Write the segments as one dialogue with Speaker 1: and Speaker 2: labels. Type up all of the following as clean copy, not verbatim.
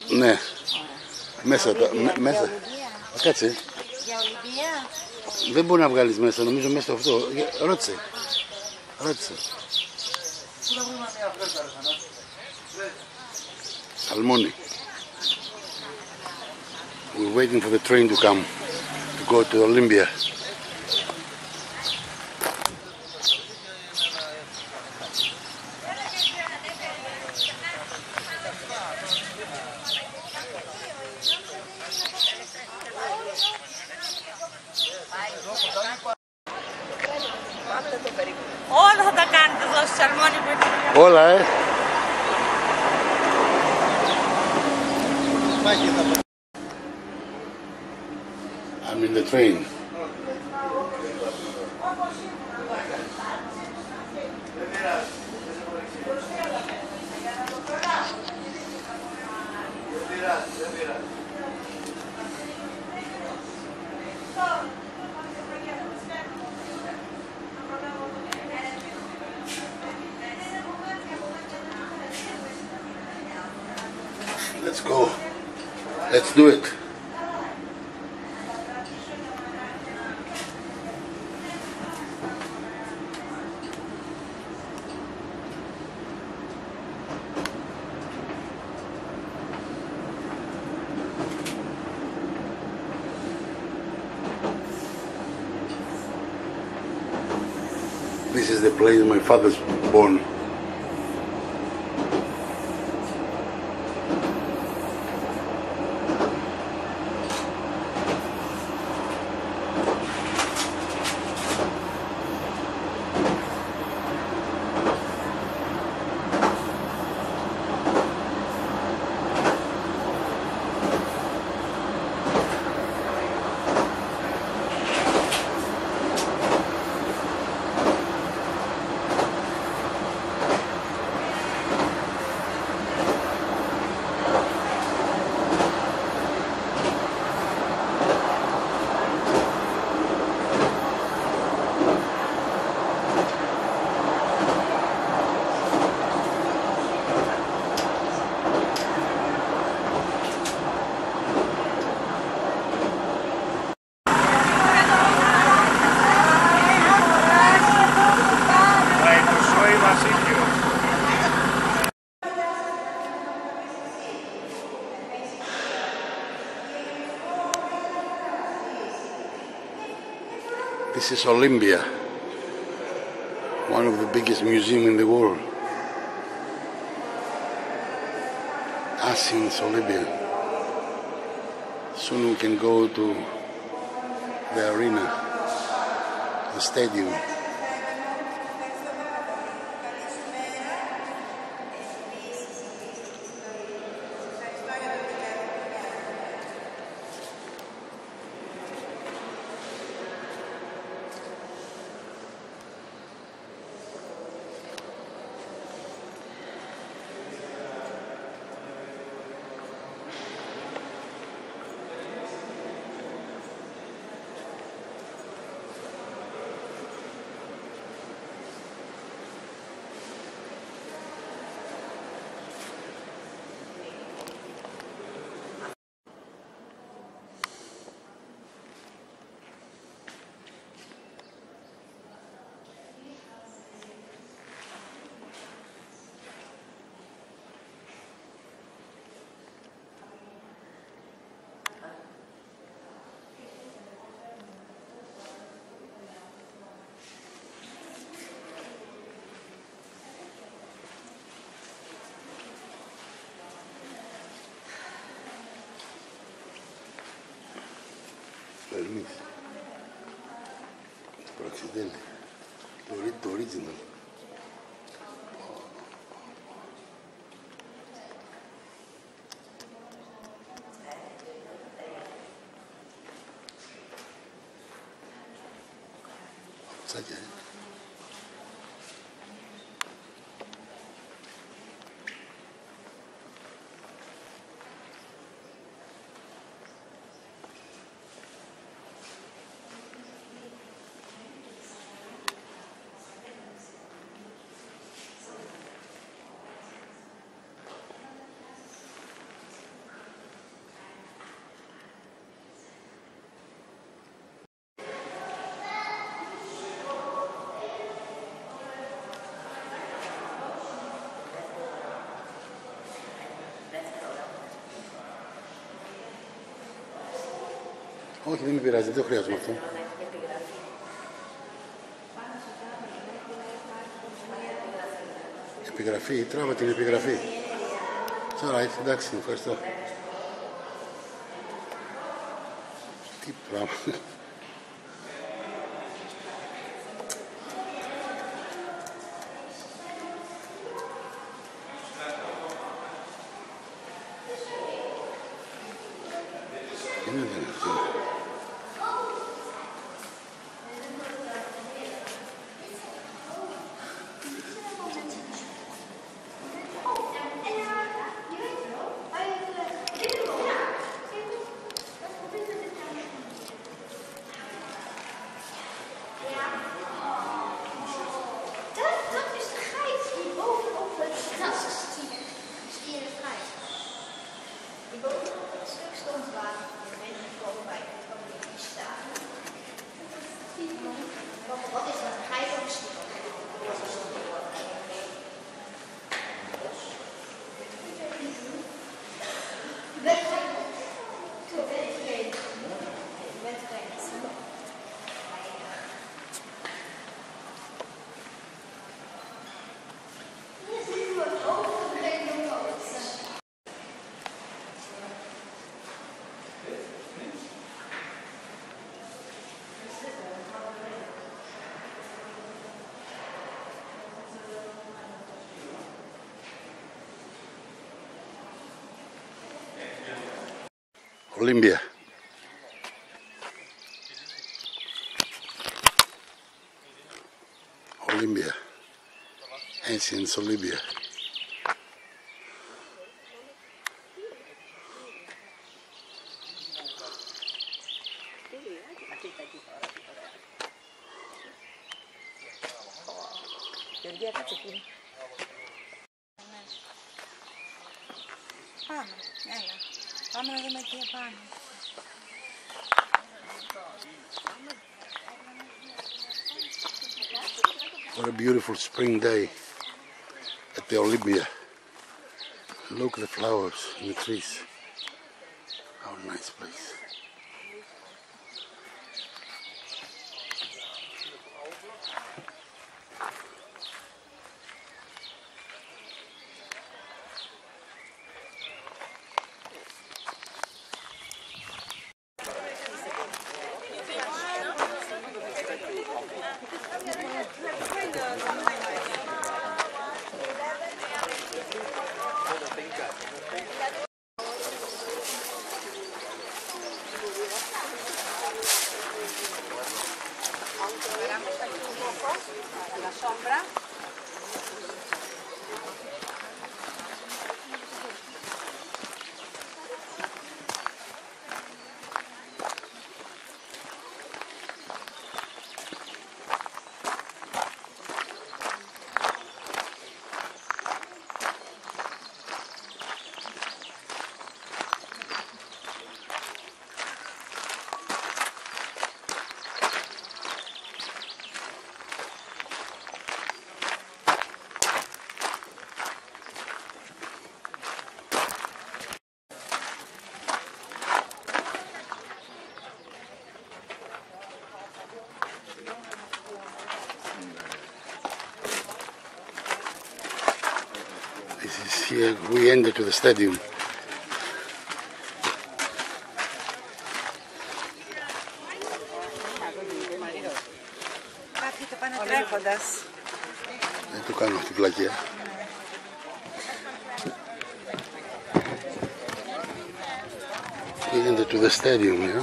Speaker 1: Ναι. Μέσα. Μέσα. Κάτσε.
Speaker 2: Για Ολυμπία.
Speaker 1: Δεν μπορεί να βγάλεις μέσα, νομίζω μέσα αυτό. Ρώτησε. Σαλμόνι. We're waiting for the train to come to go to Olympia.
Speaker 2: Όλα θα τα κάνετε εδώ στη Σαλμόνι.
Speaker 1: Όλα, I'm in the train. Let's go. Let's do it. This is the place my father's born. This is Olympia, one of the biggest museums in the world. Athens, Olympia. Soon we can go to the arena, the stadium. Permiso. Por accidente. The original. Saca. Όχι, δεν με πειράζει, δεν το χρειάζομαι αυτό. Επιγραφή, τράβα την επιγραφή. Τώρα, εντάξει, ευχαριστώ. Τι πράγμα. Είναι δυνατόν.
Speaker 3: Wat is dat? Geit of stier?
Speaker 1: Olympia. Olympia. Ancient Olympia.
Speaker 2: Πάμε, έλα. Πάμε να δούμε εκεί επάνω.
Speaker 1: What a beautiful spring day at the Olympia. Look at the flowers and the trees. How nice place.
Speaker 2: La sombra.
Speaker 1: This is here we enter to the stadium.
Speaker 2: Κάποιοι το πάνε τρέχοντας.
Speaker 1: Δεν το κάνω αυτή πλακία. We enter to the stadium, yeah.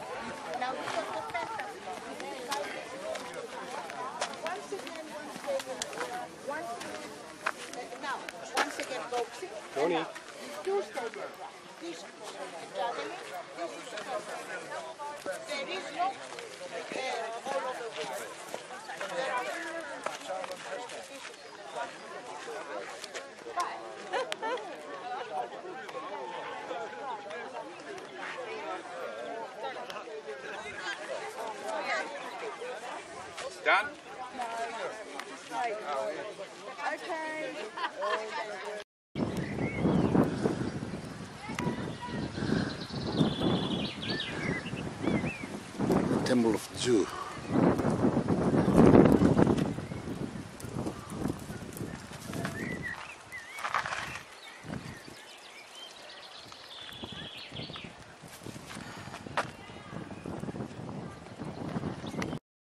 Speaker 4: Tony. Done?
Speaker 1: Temple of Jew.